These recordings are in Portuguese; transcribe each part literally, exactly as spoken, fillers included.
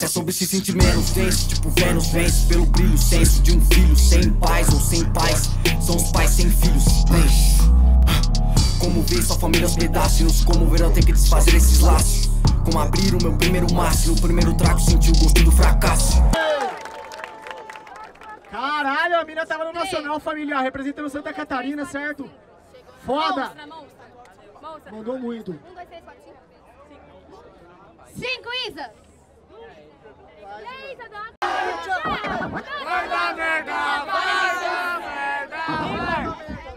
É sobre se sentir menos denso, tipo Vênus vence pelo brilho senso de um filho sem pais ou sem pais. São os pais sem filhos, bem. Como ver sua família aos pedaços, como ver eu ter que desfazer esses laços. Como abrir o meu primeiro maço, no primeiro trago senti o gosto do fracasso. Caralho, a mina tava no Nacional Familiar, representando Santa Catarina, certo? Foda! Monstra, monstra. Monstra. Mandou muito. Um, dois, três, quatro, cinco. Cinco, Isa! E aí, Isa, dá uma... Vai dar merda! Vai dar merda!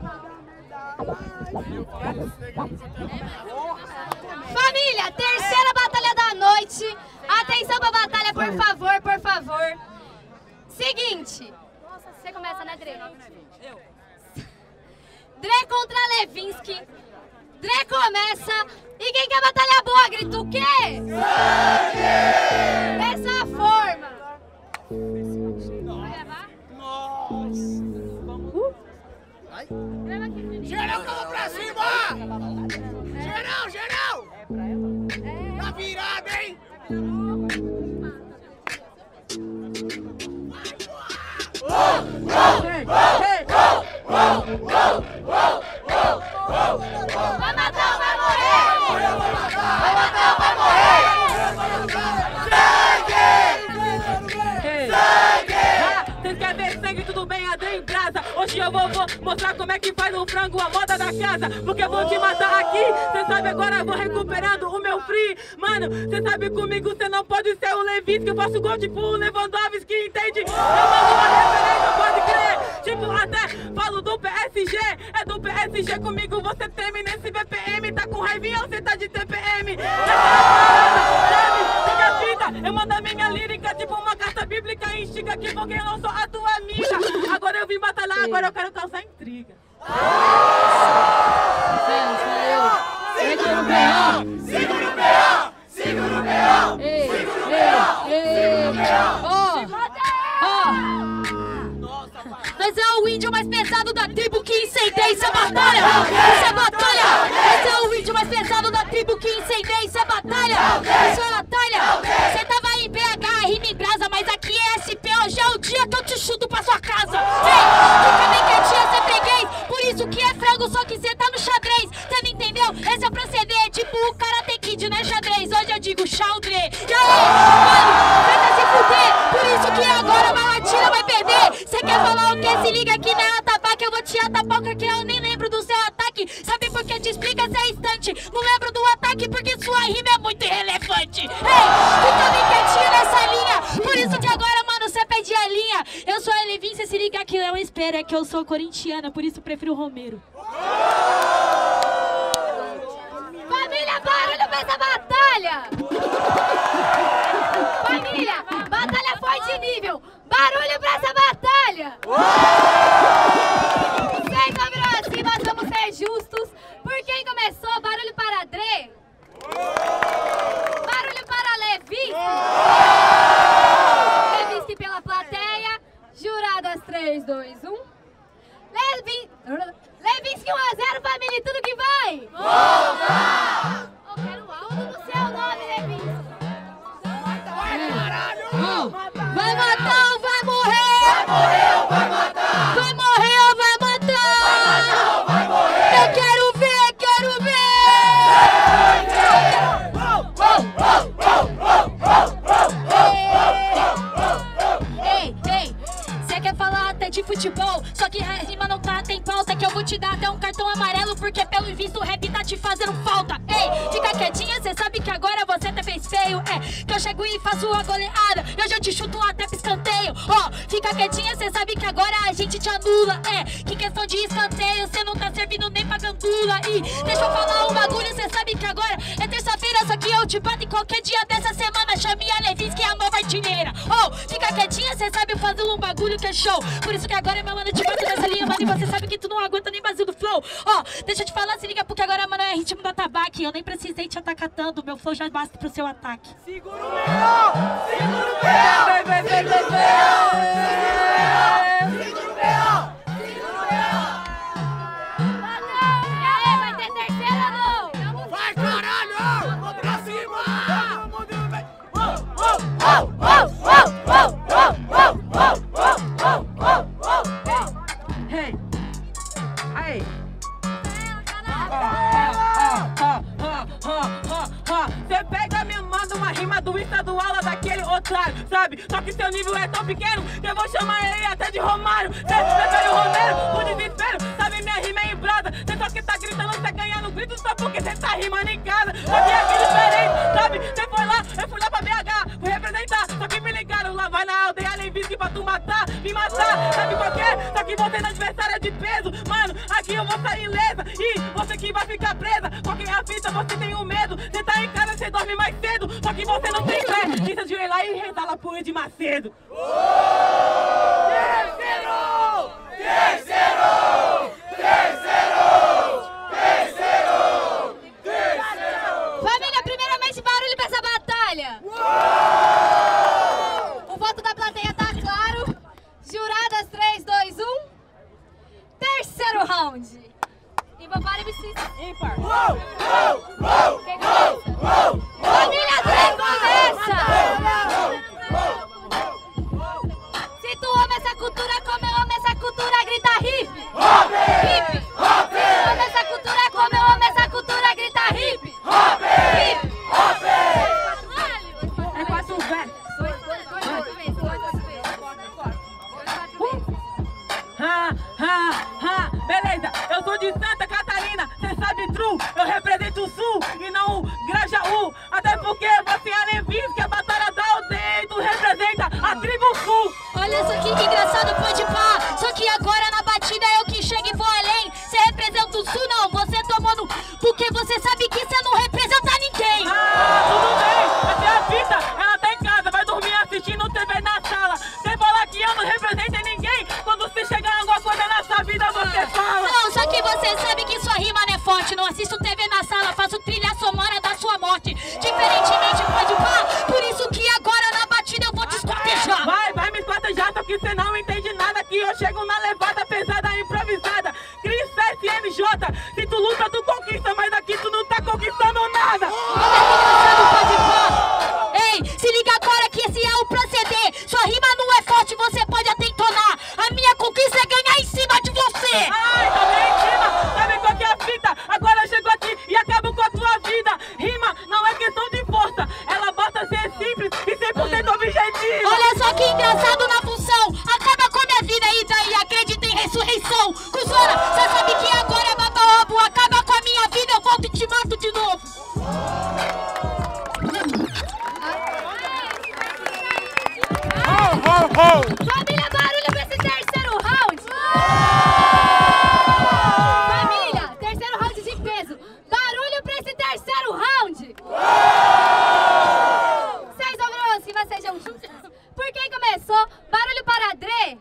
Família, terceira batalha da noite. Atenção pra batalha, por favor, por favor. Seguinte. Você começa, né, Dre? Eu. Dre contra Levinsky. Dre começa. E quem quer batalha boa, grita o quê? Sangue! Dessa forma. Vai levar? Nossa! Uh. Geral, calma pra cima! Geral, geral! É. Tá virada, hein? Vai matar ou vai morrer? Vai matar ou vai morrer? Sangue! Sangue! Vocês querem ver sangue? Tudo bem, Adrien Brasa. Hoje eu vou, vou mostrar como é que faz um frango, a moda da casa. Porque eu vou te matar aqui. Cê sabe, agora eu vou recuperando o meu free. Mano, cê sabe comigo, cê não pode ser o Levinsky. Eu faço gol tipo o Lewandowski, entende? Eu mando uma referência, pode crer. Tipo, até falo do P S G. É do P S G comigo, você teme nesse B P M. Tá com raivinha ou cê tá de T P M? Sabe? Fica a fita, eu mando a minha lírica tipo uma carta bíblica. Instiga aqui porque eu não sou a tua amiga. Agora eu vim batalhar, agora eu quero causar intriga. Segura o B O! Segura o B O! Segura o B O! Segura o B O! Nós é o índio mais pesado da tribo que incendeia, isso é batalha! Isso é batalha! Nós é o índio mais pesado da tribo que incendeia, isso é batalha! Isso é batalha! Você tava em B H, rima em brasa, mas aqui é S P, hoje é o dia que eu te chuto pra sua casa! Ei, fica bem quietinha, cê freguês, por isso que é frango, só que cê tá no xadrez, cê não entendeu? Esse é o proceder, tipo o Karate Kid, né, xadrez? Hoje eu digo xadrez. E aí, mano, vai se fuder, por isso que agora uma latina vai perder. Cê quer falar o quê? Se liga aqui na atabaque, eu vou te atapar porque eu nem lembro do seu ataque. Sabe por que te explica essa instante? Não lembro do ataque porque sua rima é muito irrelevante. Ei, fica bem quietinho nessa linha, por isso que agora, mano, cê perde a linha. Eu sou a Levinsky, cê se liga aqui, não espera, é que eu sou corintiana, por isso prefiro o Romero. Família, barulho pra essa batalha! Família, batalha forte de nível! Barulho pra essa batalha! Vocês não viram assim, nós vamos ser justos. Por quem começou? Barulho para Dre? Barulho para Levinsky? Levinsky pela plateia. Juradas três, dois, um. Levi... Levinsky um a zero, família, tudo que vai? Volta! Eu quero algo do seu nome, Levinsky. Vai matar ou vai morrer? Vai morrer ou vai matar? Vai morrer ou vai matar? Vai matar ou vai morrer? Eu quero ver, quero ver! Ei, ei, você quer falar até de futebol? Só que a rima não tá, tem pauta. Que eu vou te dar até um cartão amarelo, porque pelo visto o rap tá te fazendo falta. Ei, fica quietinha, cê sabe que agora você até fez feio. É, que eu chego e faço a goleada, eu já te chuto até pro escanteio. Ó, fica quietinha, cê sabe que agora a gente te anula. É, que questão de escanteio, cê não tá servindo nem pra gandula. E deixa eu falar um bagulho, cê sabe que agora é terça-feira, só que eu te bato em qualquer dia dessa semana. Chame a Levinsky, é a nova artilheira. Ó, fica quietinha, cê sabe fazer um bagulho que é show. Por isso que agora, meu mano, te bato nessa linha, mano, e você sabe que tu não aguenta nem vazio do flow. Ó, deixa eu te falar, se liga, porque agora, mano, é ritmo da tabaque. Eu nem precisei te atacar tanto, meu flow já basta pro seu ataque. Segura o B O! Segura o B O! Vem, vem, vem, vem, vem! Segura o B O! Segura o B O! E aí, vai ter terceira ou não? Vai, caralho! Vamos pra cima! Vamos, vamos, vamos! Hey, aí. Cê pega, me manda uma rima do estadual lá daquele otário, sabe? Só que seu nível é tão pequeno que eu vou chamar ele até de Romário. Cê prefere o Romero, o desespero, sabe? Minha rima é em brasa. Cê só que tá gritando, cê ganhando grito só porque cê tá rimando em casa. Só que aqui diferente, sabe? Cê foi lá, eu fui lá pra B H, fui representar. Só que me ligaram, lá vai na aldeia Levinsky pra tu matar, me matar, sabe qual que é? Só que você na adversária de peso, mano, aqui eu vou sair ilesa. E você que vai ficar presa, qualquer a fita você tem um medo. Cê tá em casa, cê dorme mais cedo, só que você não tem fé. E se ajoelhar e rezar lá pro de Macedo. Terceiro! Terceiro! Terceiro! Terceiro! Terceiro! Família, primeiramente, barulho pra essa batalha. O voto da plateia tá claro. Juradas, três, dois, um. Terceiro round. Ímpar para M C. Ímpar. Quem começa? Família, três começa. Se tu ama essa cultura como eu amo essa cultura, grita hip. Hip. Se tu ama essa cultura como eu amo essa cultura, grita hip. Hip. É quatro versos. Ha, ha, ha. Beleza, eu sou de Santa Catarina, cê sabe true. Eu represento o Sul e não o Grajaú. Até porque você é Levinsky, que a batalha da aldeia e tu representa a tribo Sul. Olha só que engraçado, pode pá. Só que agora na batida eu que chego e vou além. Você representa o Sul, não, você tomou no... Porque você sabe que você não representa ninguém. Ah, tudo bem, até a fita, ela tá em casa, vai dormir assistindo T V na sala. Você falar que eu não represento ninguém, quando você chegar alguma coisa na sua vida, você fala. Não, só que você sabe que sua rima não é forte. Não assisto T V na sala, faço trilha sonora da sua morte. Diferentemente, pode pá. Por isso que agora na batida eu vou te esquartejar. Vai, vai me esquartejar, só que você não entende nada. Que eu chego na levada pesada, improvisada. Cris S M J, se tu luta, tu conquista, mas aqui tu não tá conquistando nada. Pode pá. Ei, se liga agora que esse é o proceder. Sua rima não é forte, você pode até entonar. A minha conquista é ganhar em cima de você. Ai, tá bem em cima, sabe qual que é a fita? Agora eu chego aqui e acabo com a tua vida. Rima não é questão de força, ela basta ser simples e cem por cento objetiva. Olha só que engraçado na função. Acaba com a minha vida e daí acredita em ressurreição. Cusona, você sabe que agora é baba-ovo. Acaba com a minha vida, eu volto e te mato de novo. Família, barulho pra esse terceiro round. Família, terceiro round de peso. Barulho pra esse terceiro round. Vocês ouviram assim, mas sejam juntos. Por quem começou? Barulho para André.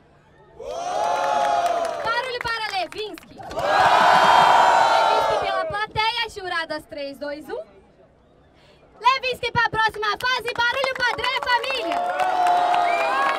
Barulho para Levinsky. Levinsky pela plateia, juradas três, dois, um. Levinsky para a próxima fase, barulho para André, família.